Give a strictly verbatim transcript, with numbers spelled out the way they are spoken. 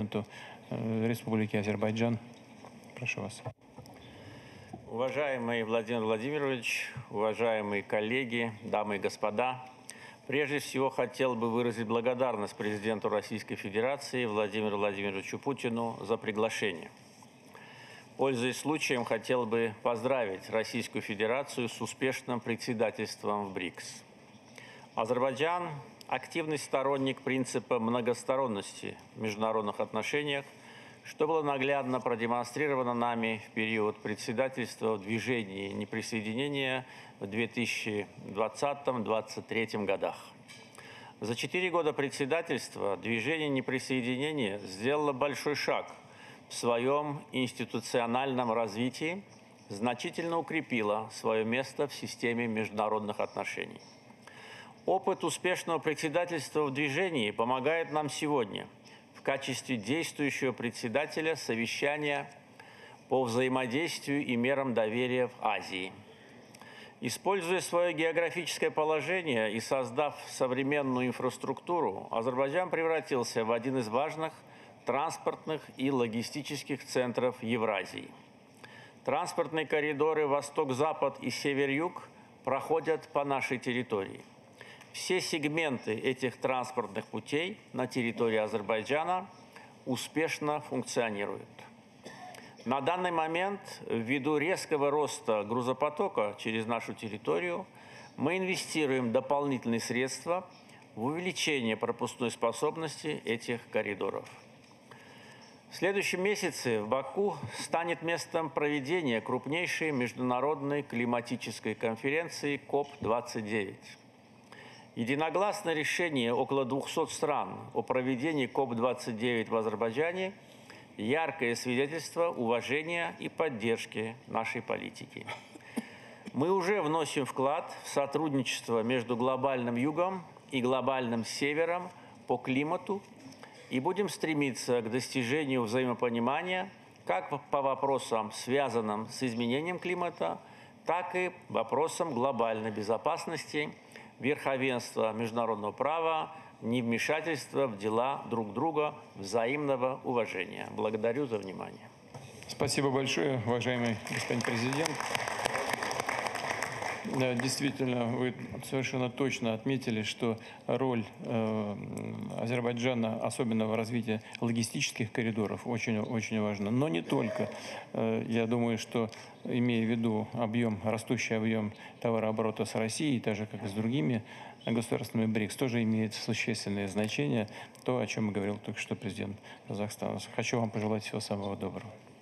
Республики Азербайджан. Прошу вас. Уважаемый Владимир Владимирович, уважаемые коллеги, дамы и господа, прежде всего хотел бы выразить благодарность президенту Российской Федерации Владимиру Владимировичу Путину за приглашение. Пользуясь случаем, хотел бы поздравить Российскую Федерацию с успешным председательством в БРИКС. Азербайджан – активный сторонник принципа многосторонности в международных отношениях, что было наглядно продемонстрировано нами в период председательства в движении неприсоединения в две тысячи двадцатом — две тысячи двадцать третьем годах. За четыре года председательства движение неприсоединения сделало большой шаг в своем институциональном развитии, значительно укрепило свое место в системе международных отношений. Опыт успешного председательства в движении помогает нам сегодня в качестве действующего председателя совещания по взаимодействию и мерам доверия в Азии. Используя свое географическое положение и создав современную инфраструктуру, Азербайджан превратился в один из важных транспортных и логистических центров Евразии. Транспортные коридоры Восток-Запад и Север-Юг проходят по нашей территории. Все сегменты этих транспортных путей на территории Азербайджана успешно функционируют. На данный момент, ввиду резкого роста грузопотока через нашу территорию, мы инвестируем дополнительные средства в увеличение пропускной способности этих коридоров. В следующем месяце в Баку станет местом проведения крупнейшей международной климатической конференции коп двадцать девять. Единогласное решение около двухсот стран о проведении коп двадцать девять в Азербайджане – яркое свидетельство уважения и поддержки нашей политики. Мы уже вносим вклад в сотрудничество между глобальным югом и глобальным севером по климату и будем стремиться к достижению взаимопонимания как по вопросам, связанным с изменением климата, так и вопросам глобальной безопасности, верховенства международного права, невмешательства в дела друг друга, взаимного уважения. Благодарю за внимание. Спасибо большое, уважаемый господин президент. Да, действительно, вы совершенно точно отметили, что роль э, Азербайджана, особенно в развитии логистических коридоров, очень, очень важна. Но не только. Э, я думаю, что, имея в виду объем, растущий объем товарооборота с Россией, так же, как и с другими государствами БРИКС, тоже имеет существенное значение, то, о чем говорил только что президент Казахстана. Хочу вам пожелать всего самого доброго.